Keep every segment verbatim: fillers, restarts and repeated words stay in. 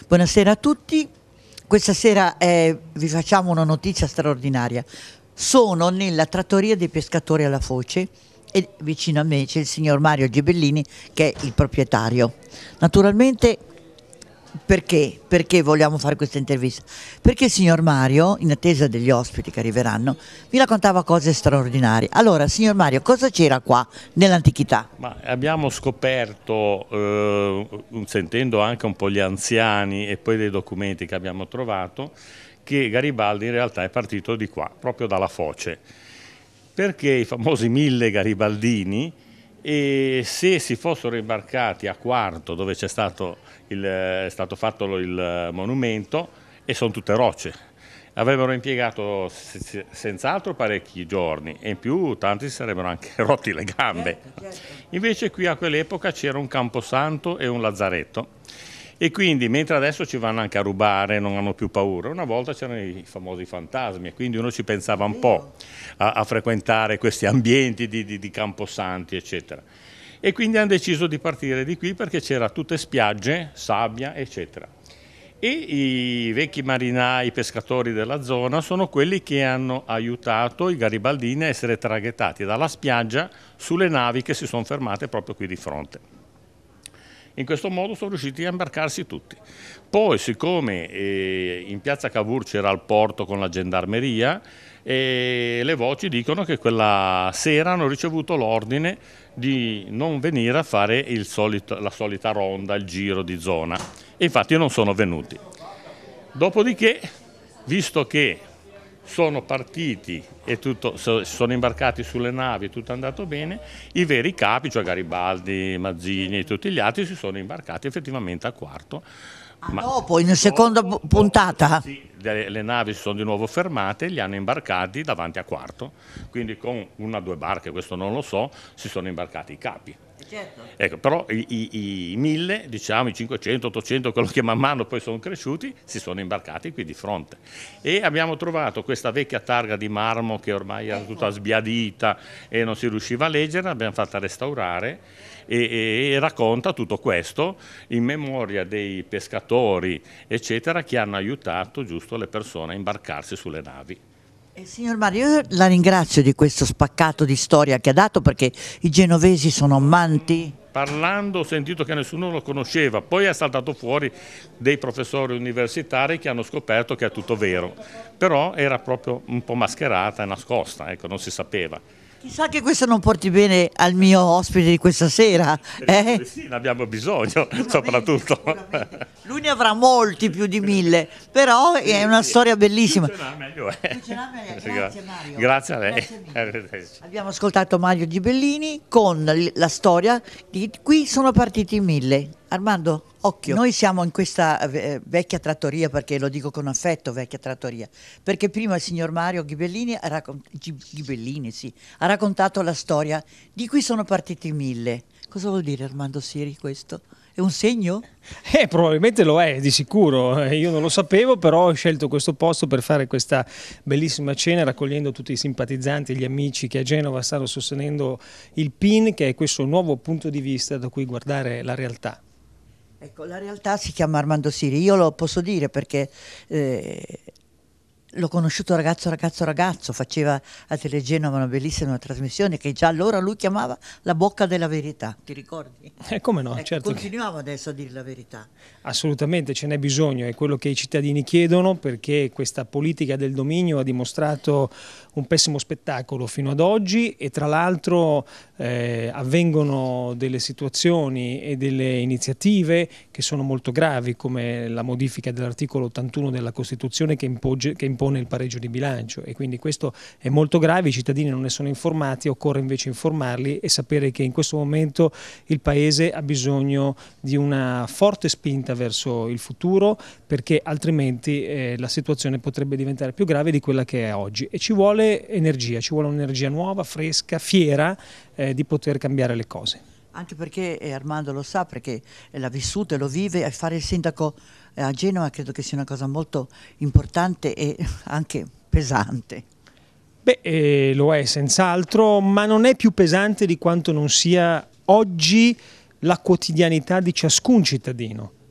Buonasera a tutti. Questa sera eh, vi facciamo una notizia straordinaria. Sono nella trattoria dei pescatori alla Foce e vicino a me c'è il signor Mario Gibellini, che è il proprietario. Naturalmente, perché? Perché vogliamo fare questa intervista? Perché il signor Mario, in attesa degli ospiti che arriveranno, mi raccontava cose straordinarie. Allora, signor Mario, cosa c'era qua nell'antichità? Ma abbiamo scoperto, eh, sentendo anche un po' gli anziani e poi dei documenti che abbiamo trovato, che Garibaldi in realtà è partito di qua, proprio dalla Foce, perché i famosi mille garibaldini, e se si fossero imbarcati a Quarto, dove c'è stato, il, è stato fatto il monumento, e sono tutte rocce, avrebbero impiegato senz'altro parecchi giorni e in più tanti si sarebbero anche rotti le gambe. Certo, certo. Invece qui a quell'epoca c'era un camposanto e un lazzaretto, e quindi mentre adesso ci vanno anche a rubare, non hanno più paura, una volta c'erano i famosi fantasmi e quindi uno ci pensava un po' a, a frequentare questi ambienti di, di, di camposanti eccetera. E quindi hanno deciso di partire di qui perché c'era tutte spiagge, sabbia eccetera. E i vecchi marinai, i pescatori della zona sono quelli che hanno aiutato i garibaldini a essere traghettati dalla spiaggia sulle navi che si sono fermate proprio qui di fronte. In questo modo sono riusciti a imbarcarsi tutti. Poi, siccome eh, in piazza Cavour c'era il porto con la gendarmeria, eh, le voci dicono che quella sera hanno ricevuto l'ordine di non venire a fare il solito, la solita ronda, il giro di zona. E infatti non sono venuti. Dopodiché, visto che sono partiti e tutto, sono imbarcati sulle navi, tutto è andato bene, i veri capi, cioè Garibaldi, Mazzini e tutti gli altri, si sono imbarcati effettivamente a Quarto. Ah, ma dopo, in seconda dopo, puntata? Sì, le, le navi si sono di nuovo fermate e li hanno imbarcati davanti a Quarto, quindi con una o due barche, questo non lo so, si sono imbarcati i capi. Certo. Ecco, però i, i, i mille, diciamo i cinquecento, ottocento, quello che man mano poi sono cresciuti, si sono imbarcati qui di fronte. E abbiamo trovato questa vecchia targa di marmo che ormai era tutta sbiadita e non si riusciva a leggere, l'abbiamo fatta restaurare e, e, e racconta tutto questo in memoria dei pescatori, eccetera, che hanno aiutato giusto le persone a imbarcarsi sulle navi. Eh, signor Mario, io la ringrazio di questo spaccato di storia che ha dato, perché i genovesi sono amanti. Parlando ho sentito che nessuno lo conosceva, poi è saltato fuori dei professori universitari che hanno scoperto che è tutto vero, però era proprio un po' mascherata e nascosta, ecco, non si sapeva. Chissà che questo non porti bene al mio ospite di questa sera. Eh? Sì, ne abbiamo bisogno, soprattutto. Lui ne avrà molti più di mille, però è una storia bellissima. Più ce n'ha meglio è. Più ce n'ha meglio è. Grazie Mario. Grazie a lei. Grazie Abbiamo ascoltato Mario Gibellini con la storia di Qui sono partiti i mille. Armando, occhio. Noi siamo in questa eh, vecchia trattoria, perché lo dico con affetto, vecchia trattoria, perché prima il signor Mario Ghibellini ha, raccont Ghibellini, sì, ha raccontato la storia di Qui sono partiti i mille. Cosa vuol dire, Armando Siri, questo? È un segno? Eh, probabilmente lo è, di sicuro. Io non lo sapevo, però ho scelto questo posto per fare questa bellissima cena, raccogliendo tutti i simpatizzanti e gli amici che a Genova stanno sostenendo il P I N, che è questo nuovo punto di vista da cui guardare la realtà. Ecco, la realtà si chiama Armando Siri, io lo posso dire perché eh, l'ho conosciuto ragazzo, ragazzo, ragazzo, faceva a Telegenova una bellissima trasmissione che già allora lui chiamava La bocca della verità, ti ricordi? Eh, come no, ecco, certo. Continuiamo che... adesso a dire la verità. Assolutamente, ce n'è bisogno, è quello che i cittadini chiedono, perché questa politica del dominio ha dimostrato un pessimo spettacolo fino ad oggi e tra l'altro eh, avvengono delle situazioni e delle iniziative che sono molto gravi, come la modifica dell'articolo ottantuno della Costituzione che, impogge, che impone il pareggio di bilancio, e quindi questo è molto grave, i cittadini non ne sono informati, occorre invece informarli e sapere che in questo momento il Paese ha bisogno di una forte spinta verso il futuro, perché altrimenti eh, la situazione potrebbe diventare più grave di quella che è oggi, e ci vuole energia, ci vuole un'energia nuova, fresca, fiera eh, di poter cambiare le cose. Anche perché, eh, Armando lo sa, perché l'ha vissuto e lo vive, e fare il sindaco a Genova credo che sia una cosa molto importante e anche pesante. Beh, eh, lo è senz'altro, ma non è più pesante di quanto non sia oggi la quotidianità di ciascun cittadino.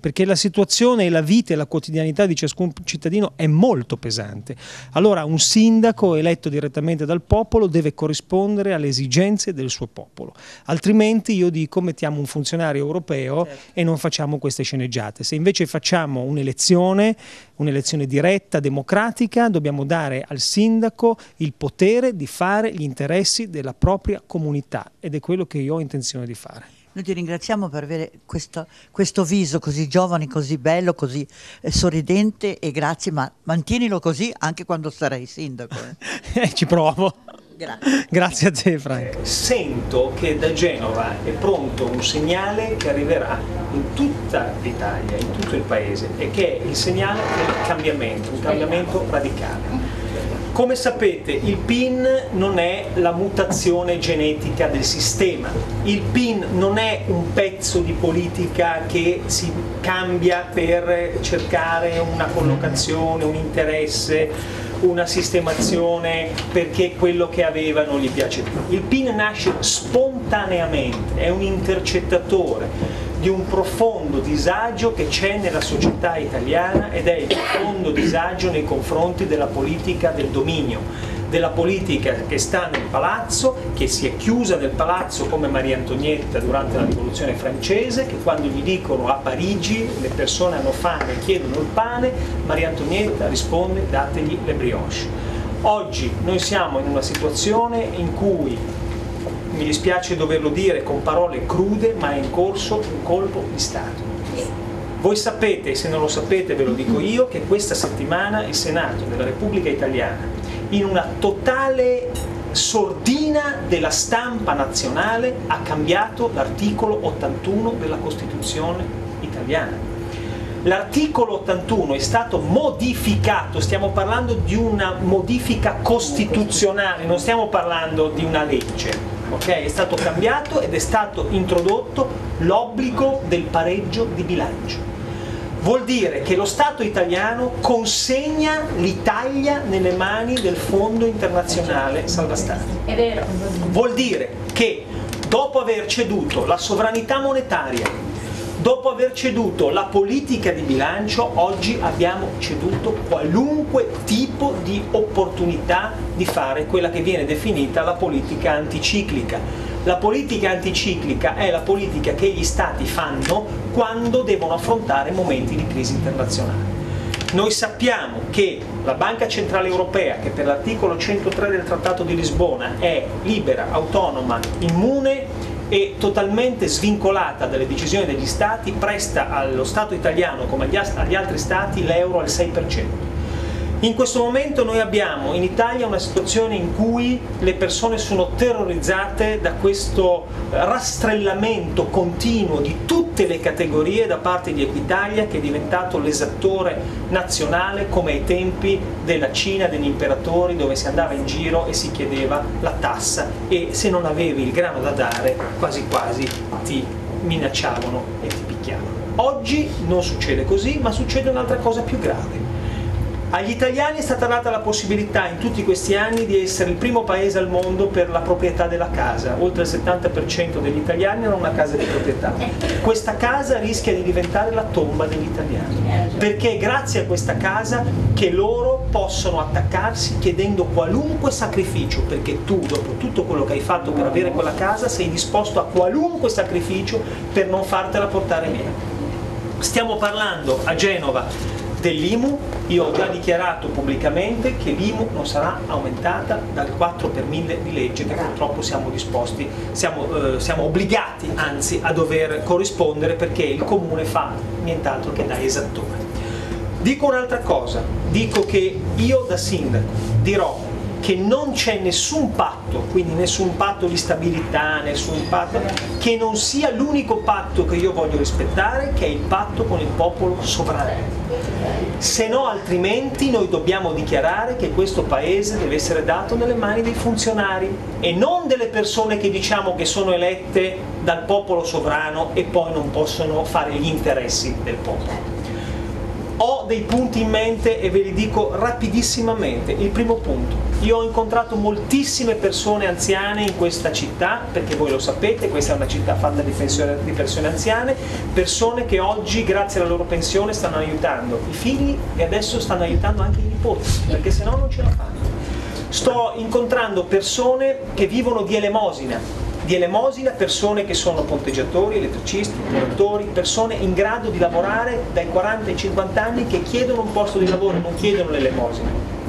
perché la situazione e la vita e la quotidianità di ciascun cittadino è molto pesante. Allora un sindaco eletto direttamente dal popolo deve corrispondere alle esigenze del suo popolo, altrimenti io dico mettiamo un funzionario europeo e non facciamo queste sceneggiate. Se invece facciamo un'elezione, un'elezione diretta, democratica, dobbiamo dare al sindaco il potere di fare gli interessi della propria comunità, ed è quello che io ho intenzione di fare. Noi ti ringraziamo per avere questo, questo viso così giovane, così bello, così eh, sorridente, e grazie, ma mantienilo così anche quando sarai sindaco. Eh. Ci provo. Grazie. Grazie a te, Franco. Sento che da Genova è pronto un segnale che arriverà in tutta l'Italia, in tutto il paese, e che è il segnale del cambiamento, un cambiamento radicale. Come sapete, il P I N non è la mutazione genetica del sistema, il P I N non è un pezzo di politica che si cambia per cercare una collocazione, un interesse, una sistemazione perché quello che aveva non gli piace più. Il P I N nasce spontaneamente, è un intercettatore di un profondo disagio che c'è nella società italiana, ed è il profondo disagio nei confronti della politica del dominio, della politica che sta nel palazzo, che si è chiusa nel palazzo come Maria Antonietta durante la rivoluzione francese, che quando gli dicono a Parigi le persone hanno fame e chiedono il pane, Maria Antonietta risponde dategli le brioche. Oggi noi siamo in una situazione in cui, mi dispiace doverlo dire con parole crude, ma è in corso un colpo di Stato. Voi sapete, e se non lo sapete ve lo dico io, che questa settimana il Senato della Repubblica Italiana, in una totale sordina della stampa nazionale, ha cambiato l'articolo ottantuno della Costituzione italiana. L'articolo ottantuno è stato modificato, stiamo parlando di una modifica costituzionale, non stiamo parlando di una legge. Okay? È stato cambiato ed è stato introdotto l'obbligo del pareggio di bilancio. Vuol dire che lo Stato italiano consegna l'Italia nelle mani del Fondo Internazionale Salva Stati. È vero. Vuol dire che dopo aver ceduto la sovranità monetaria, dopo aver ceduto la politica di bilancio, oggi abbiamo ceduto qualunque tipo di opportunità di fare quella che viene definita la politica anticiclica. La politica anticiclica è la politica che gli Stati fanno quando devono affrontare momenti di crisi internazionale. Noi sappiamo che la Banca Centrale Europea, che per l'articolo centotré del Trattato di Lisbona è libera, autonoma, immune e totalmente svincolata dalle decisioni degli Stati, presta allo Stato italiano come agli altri Stati l'euro al sei per cento. In questo momento noi abbiamo in Italia una situazione in cui le persone sono terrorizzate da questo rastrellamento continuo di tutte le categorie da parte di Equitalia, che è diventato l'esattore nazionale come ai tempi della Cina, degli imperatori, dove si andava in giro e si chiedeva la tassa e se non avevi il grano da dare quasi quasi ti minacciavano e ti picchiavano. Oggi non succede così, ma succede un'altra cosa più grave. Agli italiani è stata data la possibilità in tutti questi anni di essere il primo paese al mondo per la proprietà della casa. Oltre il settanta per cento degli italiani hanno una casa di proprietà. Questa casa rischia di diventare la tomba degli italiani, perché è grazie a questa casa che loro possono attaccarsi chiedendo qualunque sacrificio, perché tu, dopo tutto quello che hai fatto per avere quella casa, sei disposto a qualunque sacrificio per non fartela portare via. Stiamo parlando a Genova dell'I M U. Io ho già dichiarato pubblicamente che l'I M U non sarà aumentata dal quattro per mille di legge, che purtroppo siamo disposti, siamo, eh, siamo obbligati anzi a dover corrispondere, perché il Comune fa nient'altro che da esattore. Dico un'altra cosa, dico che io da sindaco dirò che non c'è nessun patto, quindi nessun patto di stabilità, nessun patto, che non sia l'unico patto che io voglio rispettare, che è il patto con il popolo sovrano. Se no, altrimenti noi dobbiamo dichiarare che questo paese deve essere dato nelle mani dei funzionari e non delle persone che diciamo che sono elette dal popolo sovrano e poi non possono fare gli interessi del popolo. Ho dei punti in mente e ve li dico rapidissimamente. Il primo punto: io ho incontrato moltissime persone anziane in questa città, perché voi lo sapete, questa è una città fatta di persone, di persone anziane, persone che oggi grazie alla loro pensione stanno aiutando i figli e adesso stanno aiutando anche i nipoti, perché se no non ce la fanno. Sto incontrando persone che vivono di elemosina, di elemosina, persone che sono ponteggiatori, elettricisti, muratori, persone in grado di lavorare dai quaranta ai cinquanta anni che chiedono un posto di lavoro, non chiedono l'elemosina.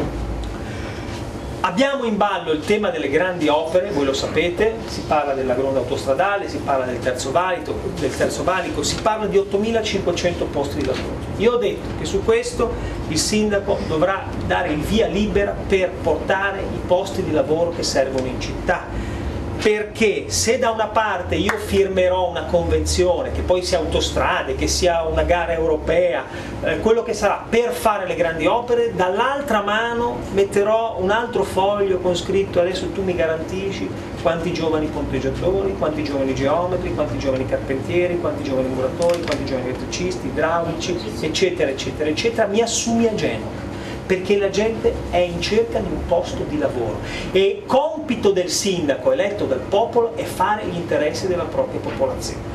Abbiamo in ballo il tema delle grandi opere, voi lo sapete, si parla della gronda autostradale, si parla del terzo valico, del terzo valico, si parla di ottomilacinquecento posti di lavoro. Io ho detto che su questo il sindaco dovrà dare il via libera per portare i posti di lavoro che servono in città. Perché se da una parte io firmerò una convenzione, che poi sia autostrade, che sia una gara europea, eh, quello che sarà per fare le grandi opere, dall'altra mano metterò un altro foglio con scritto adesso tu mi garantisci quanti giovani ponteggiatori, quanti giovani geometri, quanti giovani carpentieri, quanti giovani muratori, quanti giovani elettricisti, idraulici, eccetera, eccetera, eccetera, mi assumi a Genova. Perché la gente è in cerca di un posto di lavoro e compito del sindaco eletto dal popolo è fare gli interessi della propria popolazione.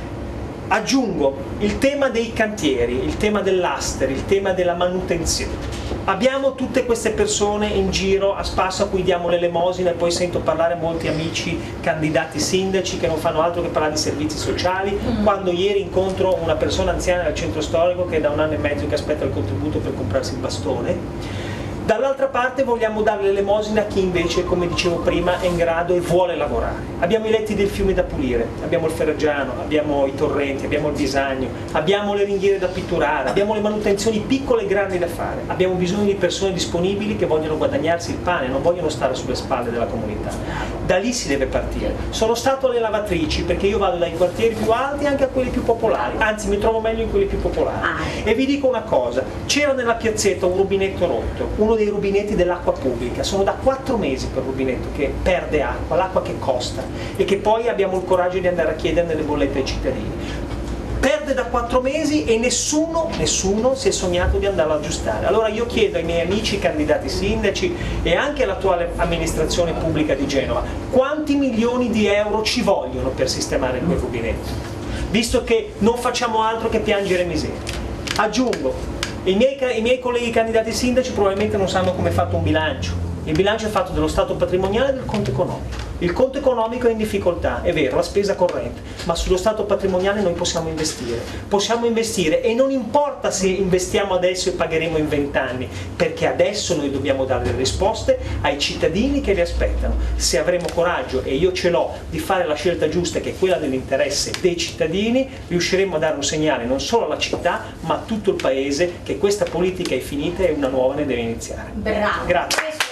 Aggiungo il tema dei cantieri, il tema dell'aster, il tema della manutenzione. Abbiamo tutte queste persone in giro a spasso a cui diamo l'elemosina e poi sento parlare molti amici candidati sindaci che non fanno altro che parlare di servizi sociali, mm. quando ieri incontro una persona anziana al centro storico che è da un anno e mezzo che aspetta il contributo per comprarsi il bastone. Dall'altra parte vogliamo dare l'elemosina a chi invece, come dicevo prima, è in grado e vuole lavorare. Abbiamo i letti dei fiumi da pulire, abbiamo il Ferragiano, abbiamo i torrenti, abbiamo il Bisagno, abbiamo le ringhiere da pitturare, abbiamo le manutenzioni piccole e grandi da fare, abbiamo bisogno di persone disponibili che vogliono guadagnarsi il pane, non vogliono stare sulle spalle della comunità. Da lì si deve partire. Sono stato alle lavatrici perché io vado dai quartieri più alti anche a quelli più popolari, anzi mi trovo meglio in quelli più popolari. E vi dico una cosa, c'era nella piazzetta un rubinetto rotto, uno dei rubinetti dell'acqua pubblica, sono da quattro mesi quel rubinetto che perde acqua, l'acqua che costa e che poi abbiamo il coraggio di andare a chiedere nelle bollette ai cittadini. Perde da quattro mesi e nessuno, nessuno si è sognato di andarlo ad aggiustare. Allora io chiedo ai miei amici candidati sindaci e anche all'attuale amministrazione pubblica di Genova, quanti milioni di euro ci vogliono per sistemare quel rubinetto, visto che non facciamo altro che piangere miseria. Aggiungo, I miei, i miei colleghi candidati sindaci probabilmente non sanno come è fatto un bilancio. Il bilancio è fatto dello stato patrimoniale e del conto economico. Il conto economico è in difficoltà, è vero, la spesa corrente, ma sullo stato patrimoniale noi possiamo investire. Possiamo investire e non importa se investiamo adesso e pagheremo in vent'anni, perché adesso noi dobbiamo dare delle risposte ai cittadini che li aspettano. Se avremo coraggio, e io ce l'ho, di fare la scelta giusta che è quella dell'interesse dei cittadini, riusciremo a dare un segnale non solo alla città, ma a tutto il paese che questa politica è finita e una nuova ne deve iniziare. Bravo. Grazie.